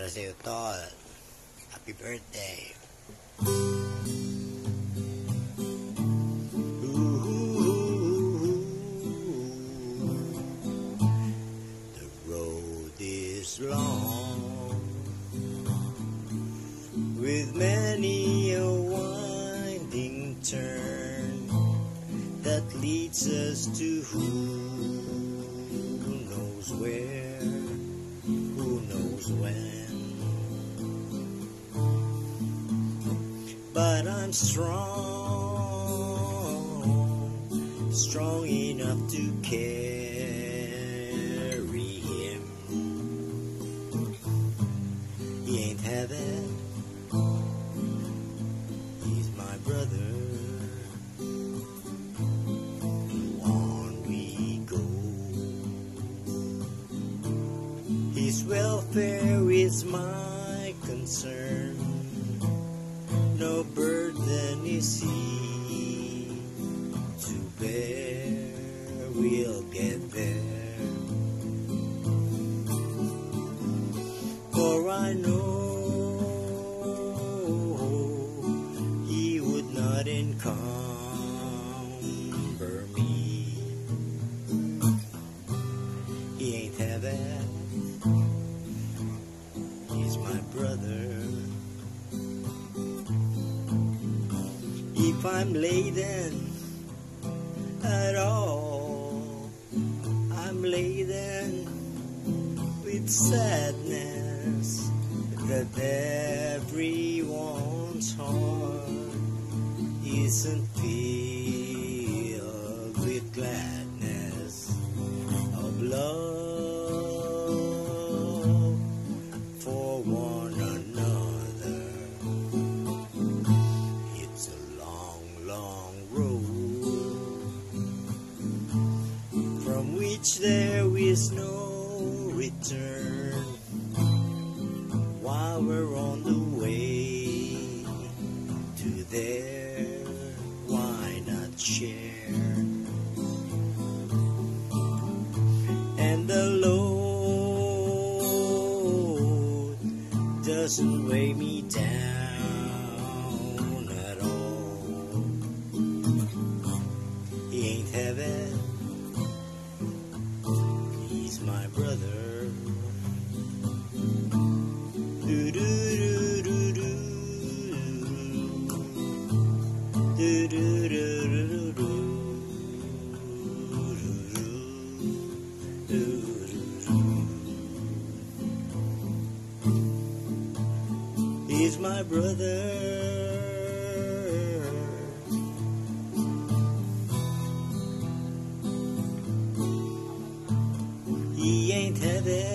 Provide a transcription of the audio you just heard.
Para sa'yo, Tol. Happy birthday. The road is long, with many a winding turn that leads us to who knows where, who knows when. But I'm strong enough to carry him. He ain't heaven, he's my brother. On we go. His welfare is my concern. No burden is he to bear, we'll get there. For I know he would not encumber me. He ain't heaven, he's my brother. If I'm laden at all, I'm laden with sadness that everyone's heart isn't filled with gladness of love for one another. It's a long road from which there is no return. While we're on the way to there, why not share? And the load doesn't weigh me down at all. He ain't heaven, he's my brother. Do do do do do do do do do do. He's my brother. He ain't heaven,